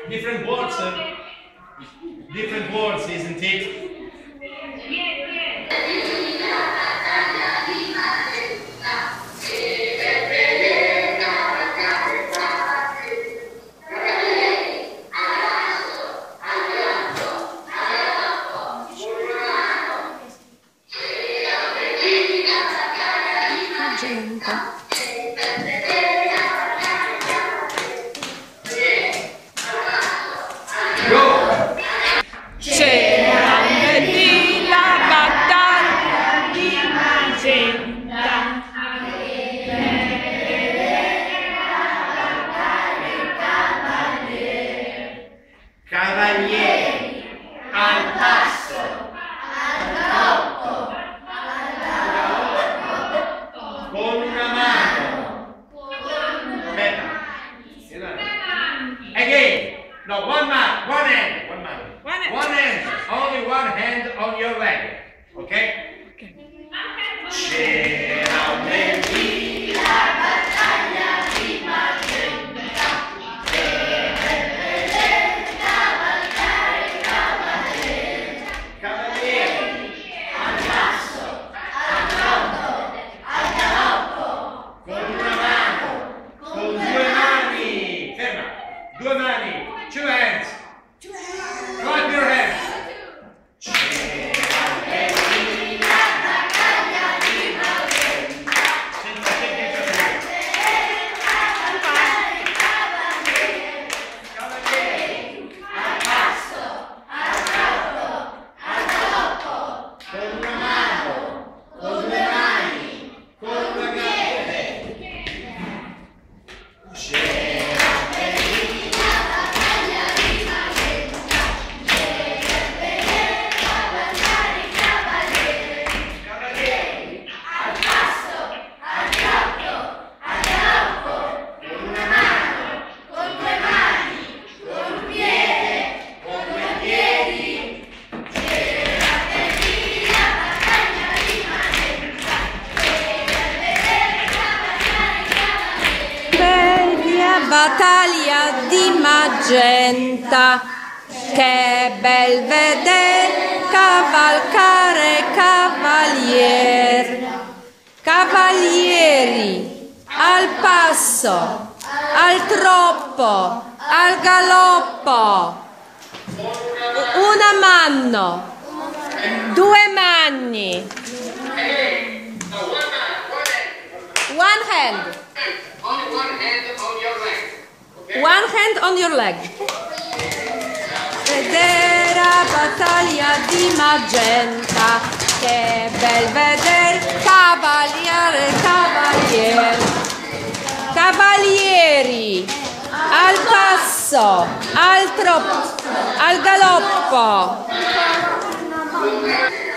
Different words, isn't it? Magenta. C'era la battaglia di Magenta. Cavalieri, al passo, al galoppo, con una mano. Aspetta. Again. No, one hand. Only one hand on your leg. Okay? C'era la battaglia di Magenta. Cavalieri, al passo, al galoppo, con una mano, con due mani. Ferma. Due mani. Two hands. Clap your hands. Battaglia di Magenta, che bel veder cavalcare cavalieri, al passo, al troppo, al galoppo, una mano, due mani, one hand. One hand on your leg. Vedere battaglia di Magenta, che bel veder cavalieri, al passo, al galoppo.